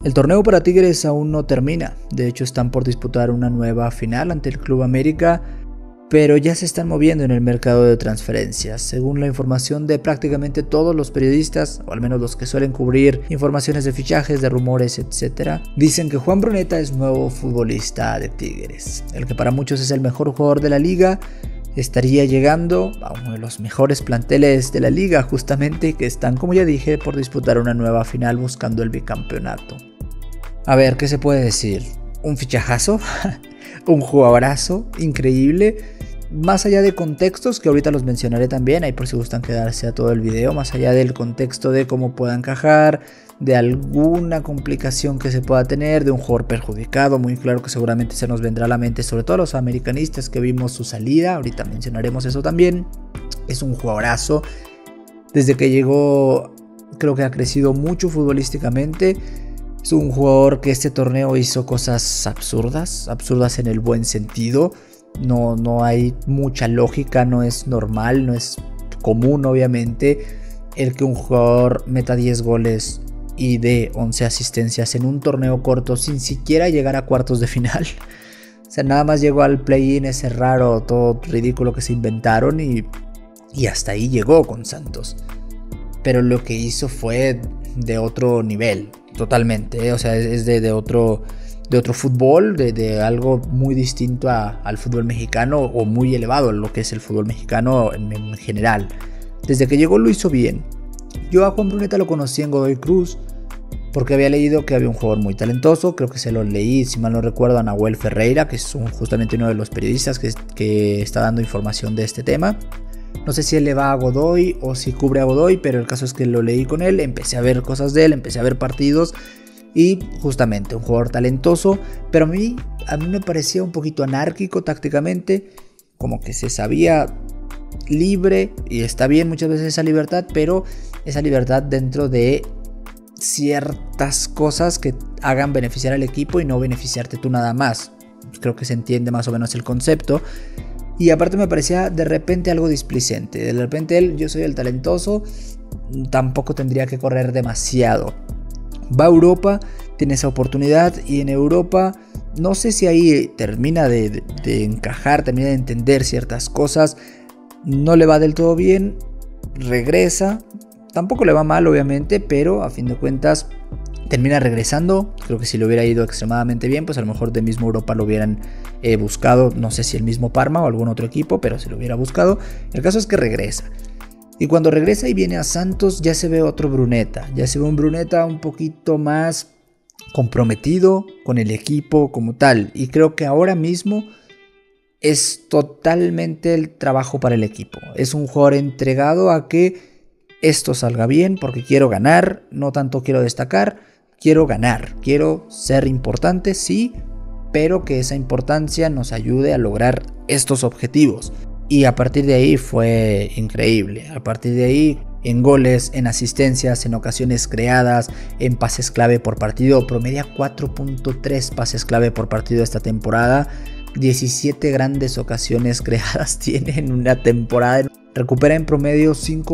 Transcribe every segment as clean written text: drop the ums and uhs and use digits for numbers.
El torneo para Tigres aún no termina, de hecho están por disputar una nueva final ante el Club América, pero ya se están moviendo en el mercado de transferencias. Según la información de prácticamente todos los periodistas, o al menos los que suelen cubrir informaciones de fichajes, de rumores, etc., dicen que Juan Bruneta es nuevo futbolista de Tigres. El que para muchos es el mejor jugador de la liga, estaría llegando a uno de los mejores planteles de la liga, justamente, que están, como ya dije, por disputar una nueva final buscando el bicampeonato. A ver, ¿qué se puede decir? ¿Un fichajazo? ¿Un jugadorazo? Increíble. Más allá de contextos, que ahorita los mencionaré también, ahí por si gustan quedarse a todo el video, más allá del contexto de cómo pueda encajar, de alguna complicación que se pueda tener, de un jugador perjudicado, muy claro que seguramente se nos vendrá a la mente, sobre todo a los americanistas que vimos su salida, ahorita mencionaremos eso también. Es un jugadorazo, desde que llegó creo que ha crecido mucho futbolísticamente. Es un jugador que este torneo hizo cosas absurdas en el buen sentido. No hay mucha lógica, no es normal, no es común obviamente el que un jugador meta 10 goles y dé 11 asistencias en un torneo corto sin siquiera llegar a cuartos de final. O sea, nada más llegó al play-in ese raro, todo ridículo que se inventaron y hasta ahí llegó con Santos. Pero lo que hizo fue de otro nivel, totalmente, o sea, es de otro fútbol, de algo muy distinto al fútbol mexicano, o muy elevado a lo que es el fútbol mexicano en general. Desde que llegó lo hizo bien. Yo a Juan Bruneta lo conocí en Godoy Cruz porque había leído que había un jugador muy talentoso, creo que se lo leí, si mal no recuerdo, a Nahuel Ferreira, que es justamente uno de los periodistas que está dando información de este tema. No sé si él le va a Godoy o si cubre a Godoy, pero el caso es que lo leí con él, empecé a ver cosas de él, empecé a ver partidos y justamente un jugador talentoso, pero a mí me parecía un poquito anárquico tácticamente, como que se sabía libre, y está bien muchas veces esa libertad, pero esa libertad dentro de ciertas cosas que hagan beneficiar al equipo y no beneficiarte tú nada más. Creo que se entiende más o menos el concepto. Y aparte me parecía de repente algo displicente. De repente yo soy el talentoso, tampoco tendría que correr demasiado. Va a Europa, tiene esa oportunidad, y en Europa no sé si ahí termina de encajar, termina de entender ciertas cosas. No le va del todo bien, regresa, tampoco le va mal obviamente, pero a fin de cuentas termina regresando. Creo que si le hubiera ido extremadamente bien, pues a lo mejor de mismo Europa lo hubieran buscado, no sé si el mismo Parma o algún otro equipo, pero si lo hubiera buscado. El caso es que regresa, y cuando regresa y viene a Santos ya se ve otro Bruneta, ya se ve un Bruneta un poquito más comprometido con el equipo como tal, y creo que ahora mismo es totalmente el trabajo para el equipo. Es un jugador entregado a que esto salga bien, porque quiero ganar, no tanto quiero destacar, quiero ganar, quiero ser importante, sí, pero que esa importancia nos ayude a lograr estos objetivos. Y a partir de ahí fue increíble. A partir de ahí, en goles, en asistencias, en ocasiones creadas, en pases clave por partido, promedia 4.3 pases clave por partido esta temporada. 17 grandes ocasiones creadas tiene en una temporada. Recupera en promedio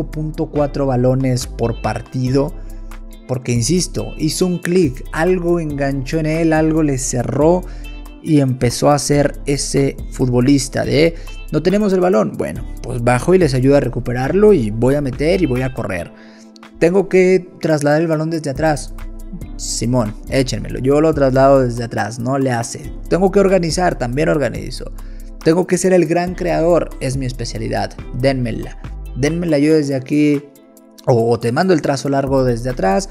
5.4 balones por partido. Porque insisto, hizo un clic, algo enganchó en él, algo le cerró y empezó a ser ese futbolista de no tenemos el balón, bueno, pues bajo y les ayudo a recuperarlo y voy a meter y voy a correr. Tengo que trasladar el balón desde atrás, Simón, échenmelo, yo lo traslado desde atrás, no le hace. Tengo que organizar, también organizo. Tengo que ser el gran creador, es mi especialidad, denmela yo desde aquí. O te mando el trazo largo desde atrás,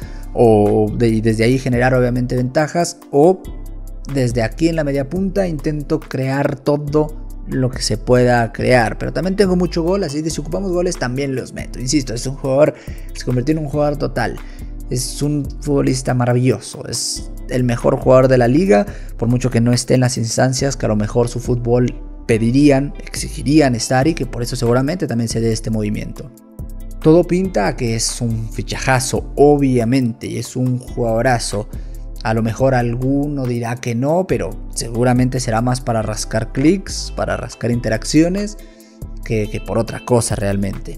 y desde ahí generar obviamente ventajas, o desde aquí en la media punta intento crear todo lo que se pueda crear. Pero también tengo mucho gol, así que si ocupamos goles también los meto. Insisto, es un jugador, se convirtió en un jugador total. Es un futbolista maravilloso, es el mejor jugador de la liga, por mucho que no esté en las instancias que a lo mejor su fútbol pedirían, exigirían estar, y que por eso seguramente también se dé este movimiento. Todo pinta a que es un fichajazo, obviamente, y es un jugadorazo. A lo mejor alguno dirá que no, pero seguramente será más para rascar clics, para rascar interacciones, que por otra cosa realmente.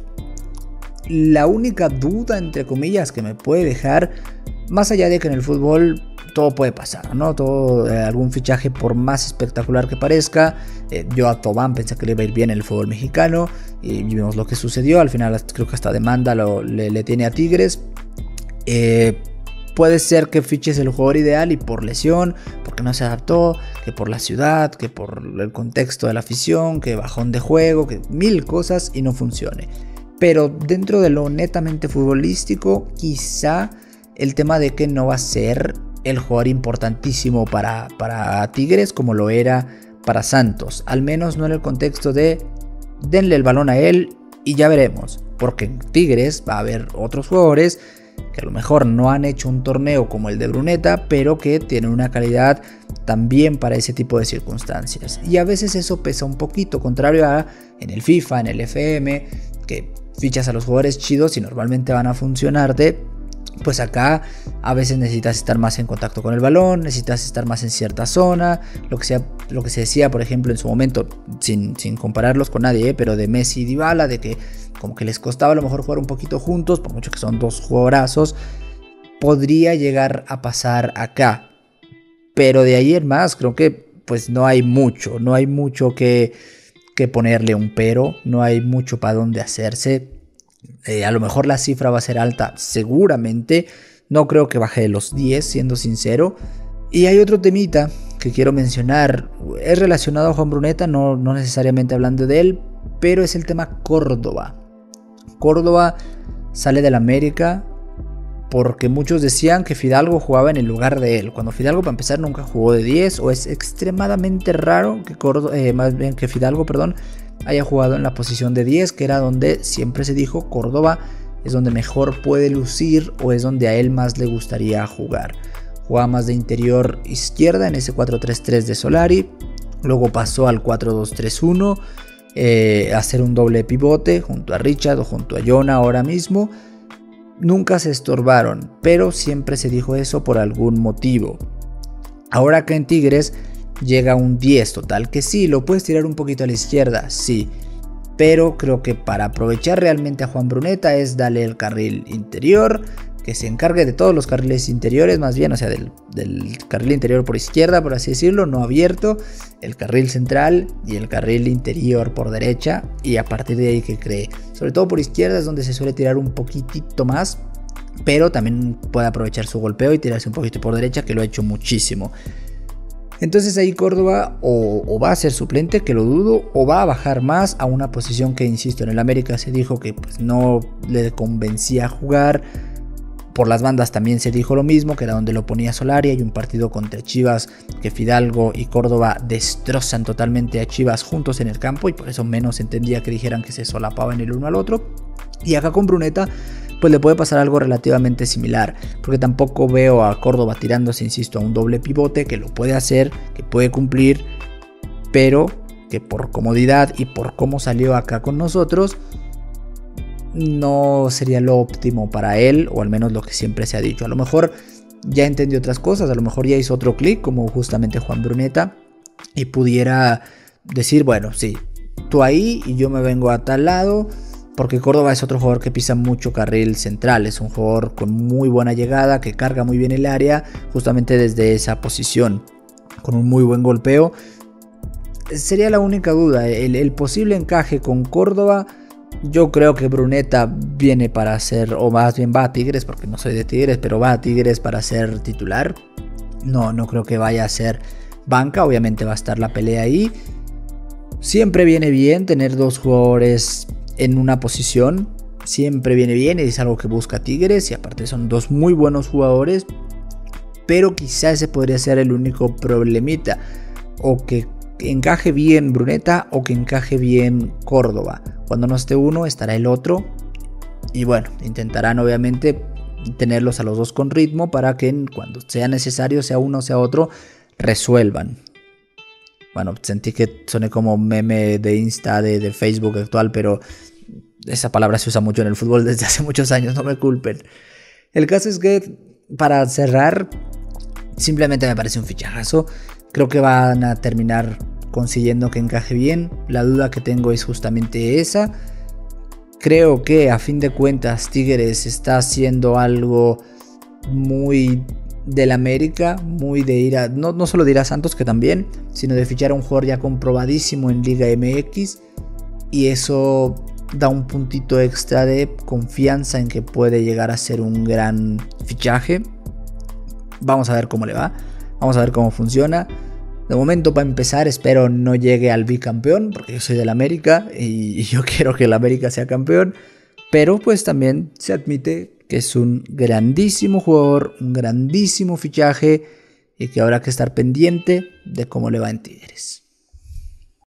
La única duda, entre comillas, que me puede dejar, más allá de que en el fútbol todo puede pasar, ¿no? Algún fichaje por más espectacular que parezca. Yo a Tobán pensé que le iba a ir bien en el fútbol mexicano y vimos lo que sucedió. Al final creo que hasta demanda le tiene a Tigres. Puede ser que fiches el jugador ideal y por lesión, porque no se adaptó, que por la ciudad, que por el contexto de la afición, que bajón de juego, que mil cosas y no funcione. Pero dentro de lo netamente futbolístico, quizá el tema de que no va a ser el jugador importantísimo para Tigres como lo era para Santos. Al menos no en el contexto de denle el balón a él y ya veremos. Porque en Tigres va a haber otros jugadores que a lo mejor no han hecho un torneo como el de Bruneta, pero que tienen una calidad también para ese tipo de circunstancias. Y a veces eso pesa un poquito, contrario a en el FIFA, en el FM, que fichas a los jugadores chidos y normalmente van a funcionarte. Pues acá a veces necesitas estar más en contacto con el balón, necesitas estar más en cierta zona, lo que se decía por ejemplo en su momento, sin compararlos con nadie, pero de Messi y Dybala, de que como que les costaba a lo mejor jugar un poquito juntos, por mucho que son dos jugadorazos, podría llegar a pasar acá. Pero de ahí en más creo que pues no hay mucho que ponerle un pero, no hay mucho para dónde hacerse. A lo mejor la cifra va a ser alta, seguramente. No creo que baje de los 10, siendo sincero. Y hay otro temita que quiero mencionar. Es relacionado a Juan Bruneta, no necesariamente hablando de él, pero es el tema Córdoba. Córdoba sale del América porque muchos decían que Fidalgo jugaba en el lugar de él. Cuando Fidalgo, para empezar, nunca jugó de 10, o es extremadamente raro que Fidalgo, haya jugado en la posición de 10, que era donde siempre se dijo Córdoba es donde mejor puede lucir o es donde a él más le gustaría jugar. Jugaba más de interior izquierda en ese 4-3-3 de Solari, luego pasó al 4-2-3-1, a hacer un doble pivote junto a Richard o junto a Jonah ahora mismo. Nunca se estorbaron, pero siempre se dijo eso por algún motivo. Ahora acá en Tigres llega un 10 total, que sí, lo puedes tirar un poquito a la izquierda, sí, pero creo que para aprovechar realmente a Juan Bruneta es darle el carril interior, que se encargue de todos los carriles interiores, más bien, o sea, del carril interior por izquierda, por así decirlo, no abierto, el carril central y el carril interior por derecha, y a partir de ahí que cree. Sobre todo por izquierda es donde se suele tirar un poquitito más, pero también puede aprovechar su golpeo y tirarse un poquito por derecha, que lo ha hecho muchísimo. Entonces ahí Córdoba o va a ser suplente, que lo dudo, o va a bajar más a una posición que, insisto, en el América se dijo que pues no le convencía jugar. Por las bandas también se dijo lo mismo, que era donde lo ponía Solari. Hay un partido contra Chivas que Fidalgo y Córdoba destrozan totalmente a Chivas juntos en el campo, y por eso menos entendía que dijeran que se solapaban el uno al otro. Y acá con Bruneta pues le puede pasar algo relativamente similar, porque tampoco veo a Córdoba tirándose, insisto, a un doble pivote, que lo puede hacer, que puede cumplir, pero que por comodidad y por cómo salió acá con nosotros no sería lo óptimo para él, o al menos lo que siempre se ha dicho. A lo mejor ya entendió otras cosas, a lo mejor ya hizo otro clic como justamente Juan Bruneta, y pudiera decir, bueno, sí, tú ahí y yo me vengo a tal lado, porque Córdoba es otro jugador que pisa mucho carril central, es un jugador con muy buena llegada, que carga muy bien el área justamente desde esa posición, con un muy buen golpeo. Sería la única duda, el posible encaje con Córdoba. Yo creo que Bruneta viene para ser, o más bien va a Tigres, porque no soy de Tigres, pero va a Tigres para ser titular. No creo que vaya a ser banca, obviamente va a estar la pelea ahí. Siempre viene bien tener dos jugadores en una posición, siempre viene bien, y es algo que busca Tigres, y aparte son dos muy buenos jugadores, pero quizás ese podría ser el único problemita, o que encaje bien Bruneta o que encaje bien Córdoba. Cuando no esté uno estará el otro, y bueno, intentarán obviamente tenerlos a los dos con ritmo para que cuando sea necesario, sea uno o sea otro, resuelvan. Bueno, sentí que soné como meme de Insta, de Facebook actual, pero esa palabra se usa mucho en el fútbol desde hace muchos años, no me culpen. El caso es que, para cerrar, simplemente me parece un fichajazo. Creo que van a terminar consiguiendo que encaje bien. La duda que tengo es justamente esa. Creo que a fin de cuentas Tigres está haciendo algo muy del América, muy de ir a, no solo de ir a Santos, que también, sino de fichar a un jugador ya comprobadísimo en Liga MX, y eso da un puntito extra de confianza en que puede llegar a ser un gran fichaje. Vamos a ver cómo le va, vamos a ver cómo funciona. De momento, para empezar, espero no llegue al bicampeón, porque yo soy del América y yo quiero que el América sea campeón, pero pues también se admite que es un grandísimo jugador, un grandísimo fichaje, y que habrá que estar pendiente de cómo le va en Tigres.